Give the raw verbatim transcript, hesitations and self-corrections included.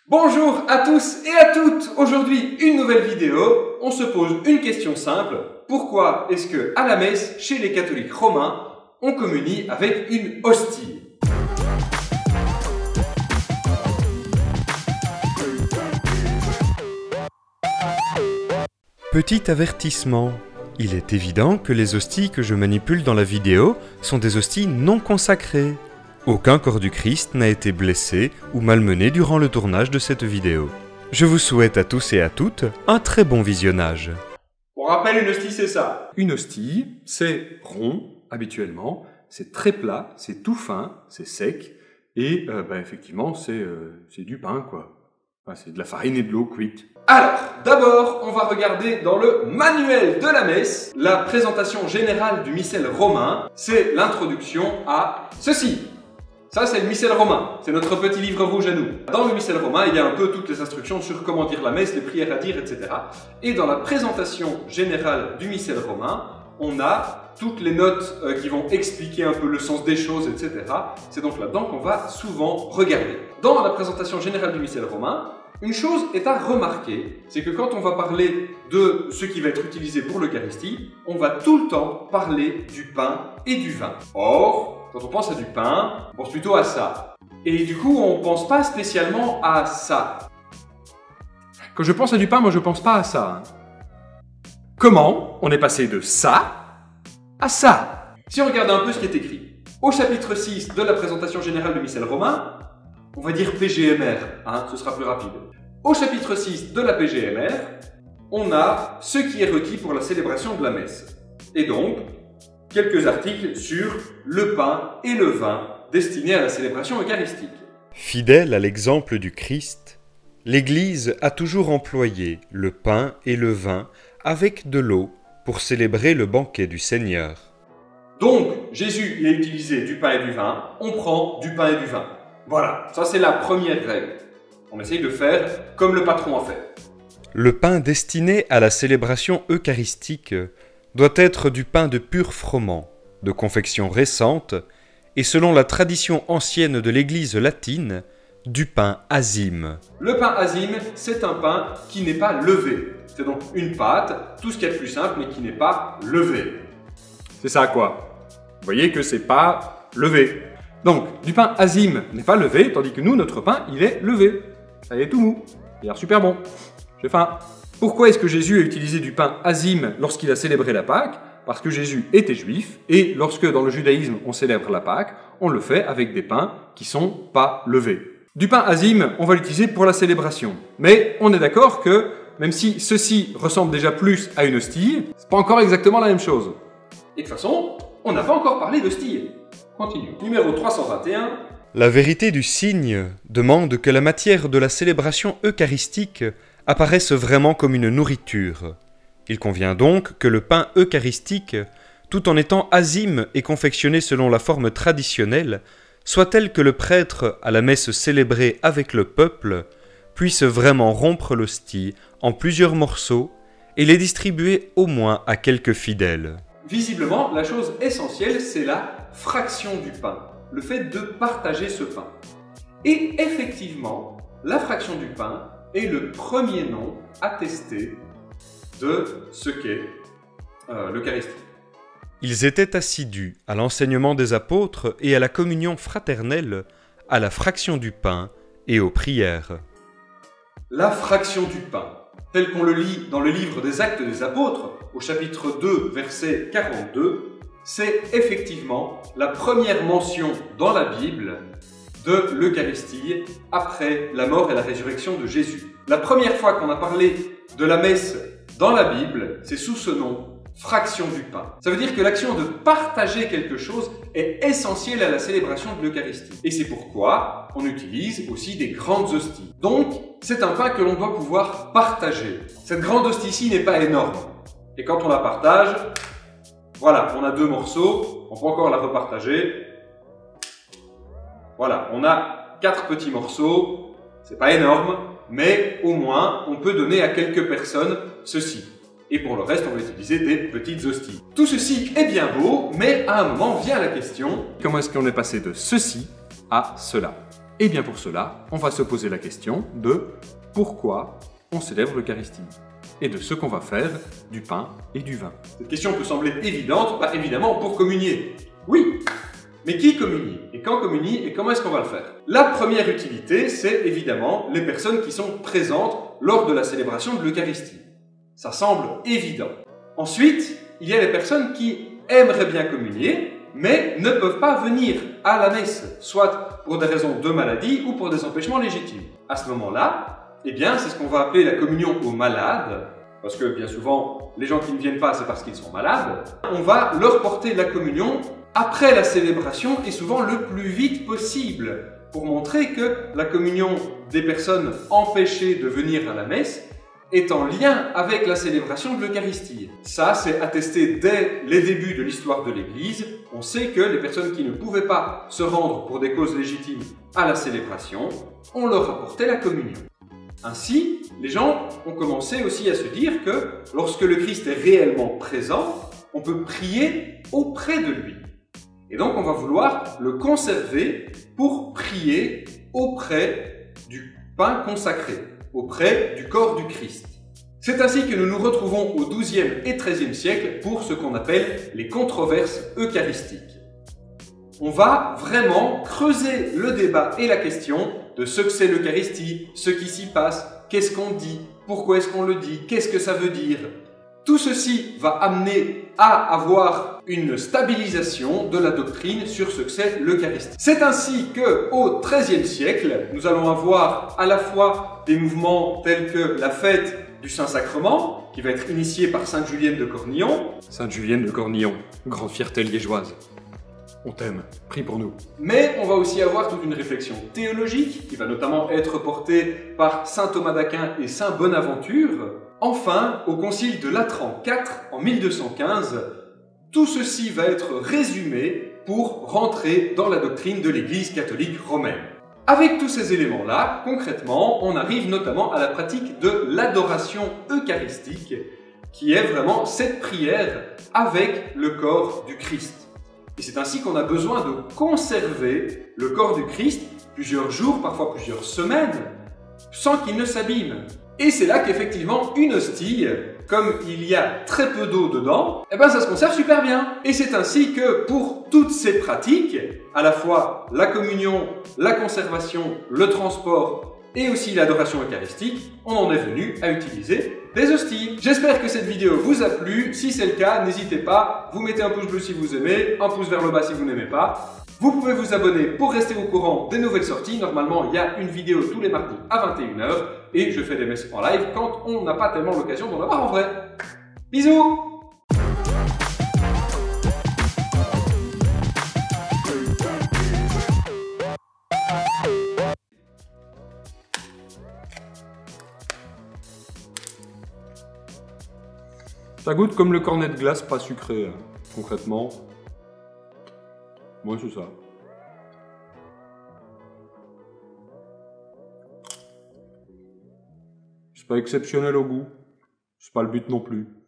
Bonjour à tous et à toutes. Aujourd'hui, une nouvelle vidéo. On se pose une question simple. Pourquoi est-ce que à la messe, chez les catholiques romains, on communie avec une hostie? Petit avertissement. Il est évident que les hosties que je manipule dans la vidéo sont des hosties non consacrées. Aucun corps du Christ n'a été blessé ou malmené durant le tournage de cette vidéo. Je vous souhaite à tous et à toutes un très bon visionnage. Pour rappel, une hostie, c'est ça. Une hostie, c'est rond, habituellement, c'est très plat, c'est tout fin, c'est sec, et euh, bah, effectivement, c'est euh, du pain, quoi. Enfin, c'est de la farine et de l'eau cuite. Alors, d'abord, on va regarder dans le manuel de la messe la présentation générale du missel romain. C'est l'introduction à ceci. Ça, c'est le missel romain. C'est notre petit livre rouge à nous. Dans le missel romain, il y a un peu toutes les instructions sur comment dire la messe, les prières à dire, et cetera. Et dans la présentation générale du missel romain, on a toutes les notes euh, qui vont expliquer un peu le sens des choses, et cetera. C'est donc là-dedans qu'on va souvent regarder. Dans la présentation générale du missel romain, une chose est à remarquer, c'est que quand on va parler de ce qui va être utilisé pour l'Eucharistie, on va tout le temps parler du pain et du vin. Or, quand on pense à du pain, on pense plutôt à ça. Et du coup, on pense pas spécialement à ça. Quand je pense à du pain, moi je pense pas à ça. Hein. Comment on est passé de ça à ça? Si on regarde un peu ce qui est écrit, au chapitre six de la présentation générale du missel romain, on va dire P G M R, hein, ce sera plus rapide. Au chapitre six de la P G M R, on a ce qui est requis pour la célébration de la messe. Et donc, quelques articles sur le pain et le vin destinés à la célébration eucharistique. Fidèle à l'exemple du Christ, l'Église a toujours employé le pain et le vin avec de l'eau pour célébrer le banquet du Seigneur. Donc, Jésus il a utilisé du pain et du vin, on prend du pain et du vin. Voilà, ça c'est la première règle. On essaye de faire comme le patron a fait. Le pain destiné à la célébration eucharistique doit être du pain de pur froment, de confection récente, et selon la tradition ancienne de l'Église latine, du pain azime. Le pain azime, c'est un pain qui n'est pas levé. C'est donc une pâte, tout ce qu'il y a de plus simple, mais qui n'est pas levé. C'est ça quoi. Vous voyez que c'est pas levé. Donc, du pain azime n'est pas levé, tandis que nous, notre pain, il est levé. Ça y est, tout mou. Il a l'air super bon. J'ai faim. Pourquoi est-ce que Jésus a utilisé du pain azime lorsqu'il a célébré la Pâque? Parce que Jésus était juif, et lorsque dans le judaïsme on célèbre la Pâque, on le fait avec des pains qui sont pas levés. Du pain azime, on va l'utiliser pour la célébration. Mais on est d'accord que, même si ceci ressemble déjà plus à une hostie, c'est pas encore exactement la même chose. Et de toute façon, on n'a pas encore parlé d'hostie. Continue. Numéro trois cent vingt et un. La vérité du signe demande que la matière de la célébration eucharistique apparaisse vraiment comme une nourriture. Il convient donc que le pain eucharistique, tout en étant azime et confectionné selon la forme traditionnelle, soit tel que le prêtre, à la messe célébrée avec le peuple, puisse vraiment rompre l'hostie en plusieurs morceaux et les distribuer au moins à quelques fidèles. Visiblement, la chose essentielle, c'est la fraction du pain, le fait de partager ce pain. Et effectivement, la fraction du pain est le premier nom attesté de ce qu'est euh, l'Eucharistie. Ils étaient assidus à l'enseignement des apôtres et à la communion fraternelle, à la fraction du pain et aux prières. La fraction du pain, tel qu'on le lit dans le livre des Actes des Apôtres, au chapitre deux, verset quarante-deux, c'est effectivement la première mention dans la Bible de l'Eucharistie après la mort et la résurrection de Jésus. La première fois qu'on a parlé de la messe dans la Bible, c'est sous ce nom, fraction du pain. Ça veut dire que l'action de partager quelque chose est essentielle à la célébration de l'Eucharistie. Et c'est pourquoi on utilise aussi des grandes hosties. Donc, c'est un pain que l'on doit pouvoir partager. Cette grande hostie-ci n'est pas énorme. Et quand on la partage, voilà, on a deux morceaux, on peut encore la repartager. Voilà, on a quatre petits morceaux, c'est pas énorme, mais au moins on peut donner à quelques personnes ceci. Et pour le reste, on va utiliser des petites hosties. Tout ceci est bien beau, mais à un moment vient la question... Comment est-ce qu'on est passé de ceci à cela? Et bien pour cela, on va se poser la question de pourquoi on célèbre l'Eucharistie et de ce qu'on va faire du pain et du vin. Cette question peut sembler évidente, bah évidemment pour communier. Oui, mais qui communie? Et quand communie? Et comment est-ce qu'on va le faire? La première utilité, c'est évidemment les personnes qui sont présentes lors de la célébration de l'Eucharistie. Ça semble évident. Ensuite, il y a les personnes qui aimeraient bien communier, mais ne peuvent pas venir à la messe, soit pour des raisons de maladie ou pour des empêchements légitimes. À ce moment-là, eh bien, c'est ce qu'on va appeler la communion aux malades, parce que bien souvent, les gens qui ne viennent pas, c'est parce qu'ils sont malades. On va leur porter la communion après la célébration et souvent le plus vite possible, pour montrer que la communion des personnes empêchées de venir à la messe est en lien avec la célébration de l'Eucharistie. Ça, c'est attesté dès les débuts de l'histoire de l'Église. On sait que les personnes qui ne pouvaient pas se rendre pour des causes légitimes à la célébration, on leur apportait la communion. Ainsi, les gens ont commencé aussi à se dire que lorsque le Christ est réellement présent, on peut prier auprès de lui. Et donc, on va vouloir le conserver pour prier auprès du pain consacré, auprès du corps du Christ. C'est ainsi que nous nous retrouvons au douzième et treizième siècle pour ce qu'on appelle les controverses eucharistiques. On va vraiment creuser le débat et la question de ce que c'est l'Eucharistie, ce qui s'y passe, qu'est-ce qu'on dit, pourquoi est-ce qu'on le dit, qu'est-ce que ça veut dire. Tout ceci va amener à avoir une stabilisation de la doctrine sur ce que c'est l'Eucharistie. C'est ainsi qu'au treizième siècle, nous allons avoir à la fois des mouvements tels que la fête du Saint-Sacrement, qui va être initiée par Sainte Julienne de Cornillon. Sainte Julienne de Cornillon, grande fierté liégeoise. On t'aime, prie pour nous. Mais on va aussi avoir toute une réflexion théologique, qui va notamment être portée par Saint Thomas d'Aquin et Saint Bonaventure. Enfin, au Concile de Latran quatre, en mille deux cent quinze, tout ceci va être résumé pour rentrer dans la doctrine de l'Église catholique romaine. Avec tous ces éléments-là, concrètement, on arrive notamment à la pratique de l'adoration eucharistique, qui est vraiment cette prière avec le corps du Christ. Et c'est ainsi qu'on a besoin de conserver le corps du Christ plusieurs jours, parfois plusieurs semaines, sans qu'il ne s'abîme. Et c'est là qu'effectivement, une hostie, comme il y a très peu d'eau dedans, eh ben ça se conserve super bien. Et c'est ainsi que pour toutes ces pratiques, à la fois la communion, la conservation, le transport et aussi l'adoration eucharistique, on en est venu à utiliser des hosties. J'espère que cette vidéo vous a plu. Si c'est le cas, n'hésitez pas, vous mettez un pouce bleu si vous aimez, un pouce vers le bas si vous n'aimez pas. Vous pouvez vous abonner pour rester au courant des nouvelles sorties. Normalement, il y a une vidéo tous les mardis à vingt et une heures et je fais des messes en live quand on n'a pas tellement l'occasion d'en avoir en vrai. Bisous! Ça goûte comme le cornet de glace pas sucré, hein. Concrètement. Moi, c'est ça. C'est pas exceptionnel au goût. C'est pas le but non plus.